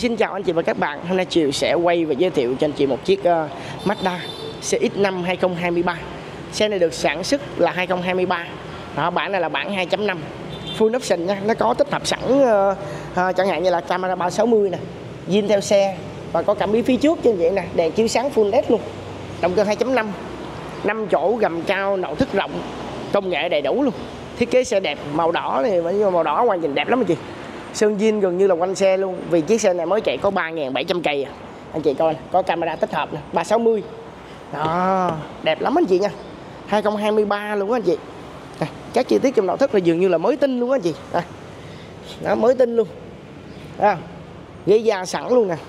Xin chào anh chị và các bạn. Hôm nay Triều sẽ quay và giới thiệu cho anh chị một chiếc Mazda CX-5 2023. Xe này được sản xuất là 2023. Đó, bản này là bản 2.5 full option nha. Nó có tích hợp sẵn chẳng hạn như là camera 360 nè, zin theo xe và có cảm biến phía trước trên vậy nè, đèn chiếu sáng full LED luôn. Động cơ 2.5, 5 chỗ, gầm cao, nội thất rộng, công nghệ đầy đủ luôn. Thiết kế xe đẹp, màu đỏ này, màu đỏ ngoài nhìn đẹp lắm anh chị. Sơn zin gần như là quanh xe luôn, vì chiếc xe này mới chạy có 3.700 cây à. Anh chị coi, có camera tích hợp nè, 360. Đó, đẹp lắm anh chị nha. 2023 luôn á anh chị. Các chi tiết trong nội thất là dường như là mới tinh luôn á anh chị. Đó, mới tinh luôn. Ghế da sẵn luôn nè.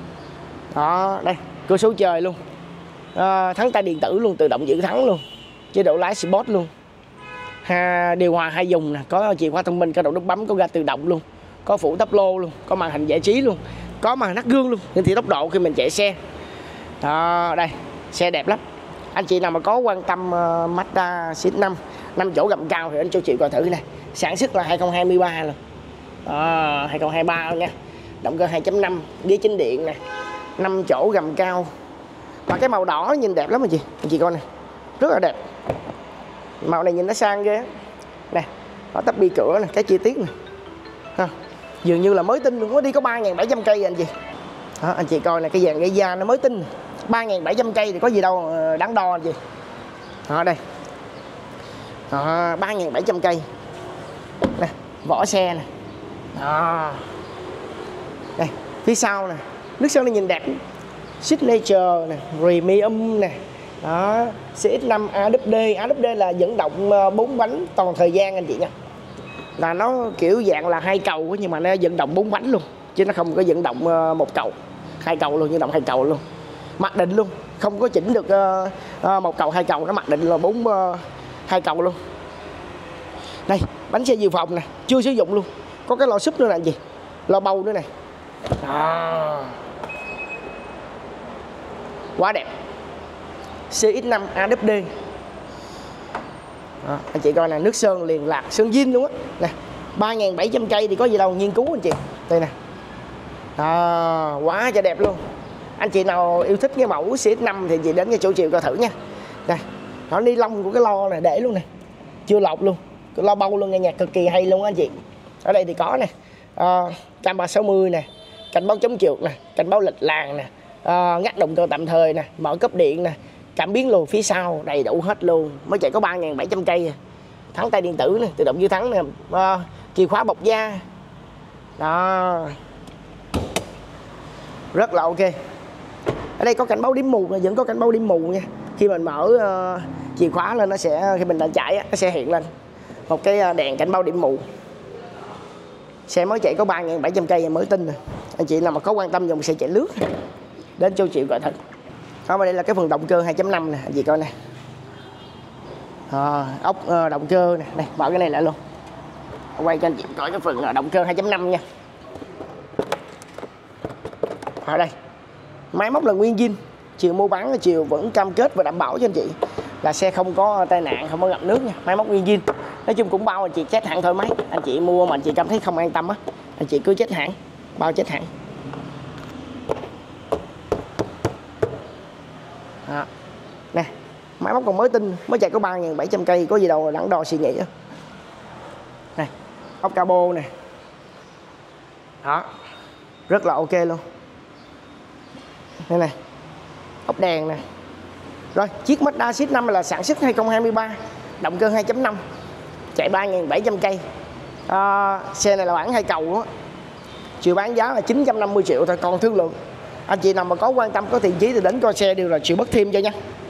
Đó, đây, cửa sổ trời luôn. Thắng tay điện tử luôn, tự động giữ thắng luôn. Chế độ lái Sport luôn. Điều hòa 2 vùng nè, có chìa khóa thông minh, có đầu nút bấm, có ga tự động luôn, có phủ tắp lô luôn, có màn hình giải trí luôn, có màn nắc gương luôn, hiển thị tốc độ khi mình chạy xe. Đó, đây, xe đẹp lắm. Anh chị nào mà có quan tâm Mazda CX-5 5 chỗ gầm cao thì anh cho chị coi thử này. Sản xuất là 2023 luôn. 2023 luôn nha. Động cơ 2.5, ghế chính điện nè, 5 chỗ gầm cao. Và cái màu đỏ nhìn đẹp lắm anh chị coi này, rất là đẹp. Màu này nhìn nó sang ghê. Nè, có tắp bi cửa nè, cái chi tiết nè. Dường như là mới tinh luôn, có đi có 3.700 cây anh chị. Đó, anh chị coi nè, cái dàn ghế da nó mới tinh. 3.700 cây thì có gì đâu đáng đo anh chị. Đó, đây. Đó, 3.700 cây. Nè, vỏ xe nè. Đó. Đây, phía sau nè, nước sơn này nhìn đẹp. Signature nè, Premium nè. Đó, CX-5 AWD. AWD là dẫn động 4 bánh toàn thời gian anh chị nha. Là nó kiểu dạng là 2 cầu nhưng mà nó dẫn động 4 bánh luôn, chứ nó không có dẫn động 1 cầu. 2 cầu luôn, dẫn động 2 cầu luôn. Mặc định luôn, không có chỉnh được 1 cầu 2 cầu, nó mặc định là 2 cầu luôn. Đây, bánh xe dự phòng nè, chưa sử dụng luôn. Có cái lò súp nữa nè anh chị. Lò bầu nữa nè. Đó. Quá đẹp. CX-5 AWD. Đó, anh chị coi nè, nước sơn liền lạc, sơn zin luôn á. Nè, 3.700 cây thì có gì đâu nghiên cứu anh chị. Đây nè. Đó, quá trời đẹp luôn. Anh chị nào yêu thích cái mẫu CX-5 thì chị đến cái chỗ Triều coi thử nha. Đây, nó ni lông của cái lo này để luôn nè, chưa lọc luôn, cái lo bâu luôn, nghe nhạc cực kỳ hay luôn á anh chị. Ở đây thì có nè, cam 360 nè, cảnh báo chống trượt nè, cảnh báo lệch làn nè, ngắt động cơ tạm thời nè, mở cấp điện nè, cảm biến lùi phía sau đầy đủ hết luôn. Mới chạy có 3.700 cây à. Thắng tay điện tử nè, tự động giữ thắng nè, chìa khóa bọc da. Đó, rất là ok. Ở đây có cảnh báo điểm mù, vẫn có cảnh báo điểm mù nha. Khi mình mở chìa khóa lên, nó sẽ, khi mình đã chạy nó sẽ hiện lên một cái đèn cảnh báo điểm mù. Xe mới chạy có 3.700 cây mới tinh nè. Anh chị nào mà có quan tâm dùng xe chạy lướt đến cho Triều gọi thật. Đó, đây là cái phần động cơ 2.5 nè, anh chị coi nè. Ốc động cơ nè, đây, mở cái này lại luôn. Quay cho anh chị coi cái phần động cơ 2.5 nha. Ở đây, máy móc là nguyên zin. Triều mua bán, Triều vẫn cam kết và đảm bảo cho anh chị là xe không có tai nạn, không có ngập nước nha. Máy móc nguyên zin. Nói chung cũng bao anh chị chết hãng thoải mái. Anh chị mua mà anh chị cảm thấy không an tâm á, anh chị cứ chết hãng, bao chết hãng. Đó. Nè, máy móc còn mới tinh, mới chạy có 3.700 cây, có gì đâu đắn đo suy nghĩ á. Này, ốc cabo nè. Đó, rất là ok luôn. Đây này, ốc đèn nè. Rồi, chiếc Mazda CX-5 là sản xuất 2023, động cơ 2.5, chạy 3.700 cây. Xe này là bản 2 cầu đó. Triều bán giá là 950 triệu thôi, còn thương lượng. Anh chị nào mà có quan tâm, có thiện chí thì đến coi xe đều là Triều bất thêm cho nha.